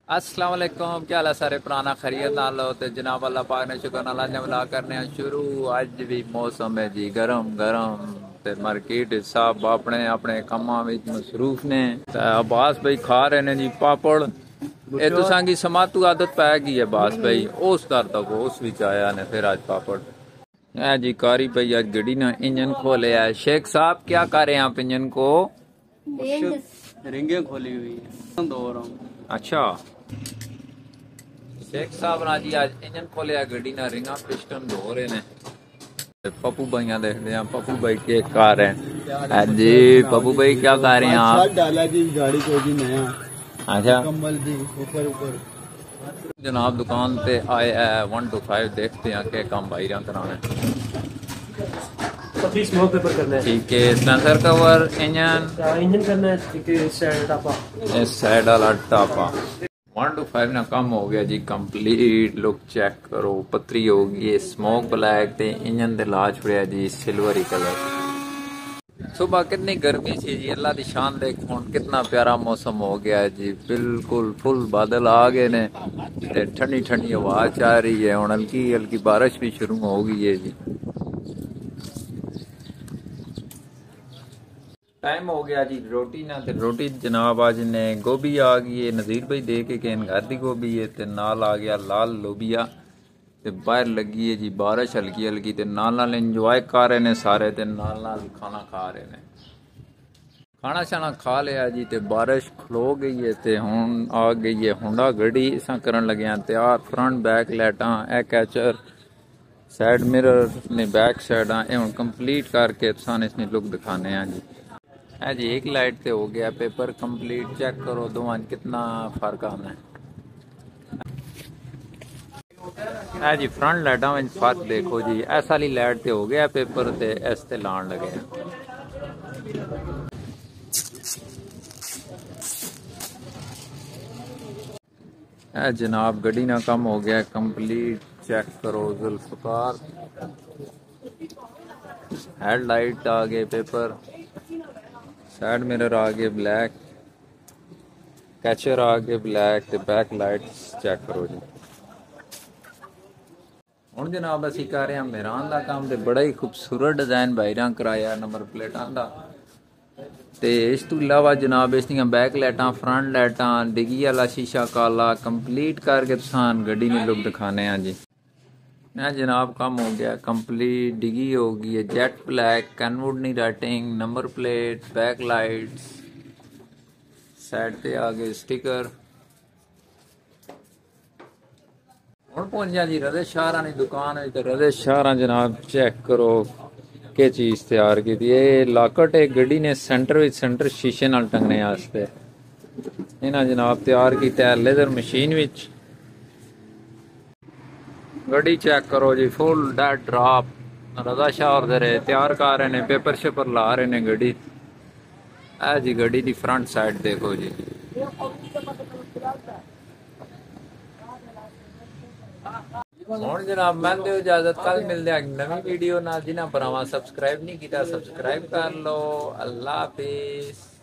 अस्सलाम वालेकुम, क्या हाल है सारे पुराना खैरियत नाल लो ते जनाब अल्लाह पाक ने शुक्र नाल अज मिला करने शुरू। अज भी मौसम है जी गरम गरम ते मार्केट सब अपने अपने कामां विच मसरूफ ने। ते अब्बास भाई खा रहे ने जी पापड़। ये तुसां की समातू आदत पै गई है अब्बास भाई, उस दर तक उस विच आया ने फिर आज पापड़। ए जी कारी भाई आज गड्डी ना इंजन खोले है। शेख साहब क्या कर रहे हैं आप इंजन को? रिंगे खोली हुई है, धो रहा हूँ। अच्छा, शेख साहब ना जी आज इंजन खोलिया गड्डी ना, रिंगा पिस्टन धो रहे ने। पप्पू भाइया देखते हैं पप्पू भाई के कार है जी। पप्पू भाई क्या कर रहे हैं आप? डाला जी गाड़ी को जी नया। अच्छा, कम्बल भी ऊपर ऊपर। जनाब दुकान पे आए 1 to 5 देखते हैं के काम भाई कराना है। स्मोक पेपर करना है, ठीक है, सेंसर कवर इंजन इंजन करना है, ठीक है, टापा इस साइड वाला टापा। 1 to 5 ना कम हो गया जी कंप्लीट। लुक चेक करो, पतरी हो गई, स्मोक ब्लैक ते इंजन दे ला छुड़िया जी सिल्वरी कलर। सुबह कितनी गर्मी थी जी, अल्लाह दी शान देख हुन कितना प्यारा मौसम हो गया है जी। बिल्कुल फुल बादल आ गए ने ते ठंडी ठंडी हवा आ रही है। हुन हल्की हल्की बारिश भी शुरू हो गई है जी। टाइम हो गया जी रोटी ना, ते रोटी जनाब आज ने गोभी आ गई है, नज़ीर भाई दे के गए घर दी गोभी है, ते नाल आ गया लाल लोबिया। ते बाहर लगी है जी बारिश हल्की हल्की, ते नाल नाल इंजॉय कर रहे ने सारे, ते नाल नाल खाना खा रहे ने। खाना शाना खा लिया जी, ते बारिश खलो गई है, ते हुन आ गई है होंडा गड्डी। इसा करन लगे हैं तैयार, फ्रंट बैक लाइटां, ए कैचर, साइड मिरर ने बैक साइड ए हुन कंप्लीट करके तुसां इसने लुक दिखाने हैं जी। है जी एक लाइट से हो गया पेपर कंप्लीट। चेक करो दोवां कितना फर्क आना है जी। फ्रंट लाइटा में फर्क देखो जी, ऐसा वाली लाइट से हो गया पेपर ते इस ते लान लगे हैं। जनाब गड्डी ना कम हो गया कंप्लीट। चेक करो जुल्फकार, हेडलाइट आ गए पेपर, साइड मिरर आ गए ब्लैक, कैचर आ गए ब्लैक, ते बैक लाइट चेक करो जी। हुण जनाब असी कर रहे हैं मेहरान का काम, ते बड़ा ही खूबसूरत डिजाइन बाहर कराया नंबर प्लेटां दा। ते इस तू इलावा जनाब इस बैक लाइटां, फ्रंट लाइटां, डिग्गी वाला शीशा काला कंप्लीट करके तुसां गड्डी में लुक दिखाने हैं जी। ना जनाब काम हो गया कंप्लीट, डिग्गी हो गई है जेट ब्लैक, कैनवुड नी writing, number plate, back lights, side पे आ गए स्टिकर। हुण पहुंचा जी रदे शाहरा दी दुकान है, ते रदे शाहरा जनाब चेक करो के चीज तैयार की थी। ये लाकट एक गड्डी ने सेंटर शीशे नाल टंगने वास्ते इन्हां जनाब तैयार किया लेदर मशीन विच। गड्डी चेक करो जी full dead drop. Raza Shah और तैयार कर रहे ने, पेपर शेपर ला रहे ने गड्डी। ऐ जी गड्डी की फ्रंट साइड देखो जी। हुण जनाब मैं दो इजाजत, कल मिलते हैं नवी वीडियो ना। जिन्हें भरावां सब्सक्राइब नहीं किया सब्सक्राइब कर लो। अल्लाह हाफिज।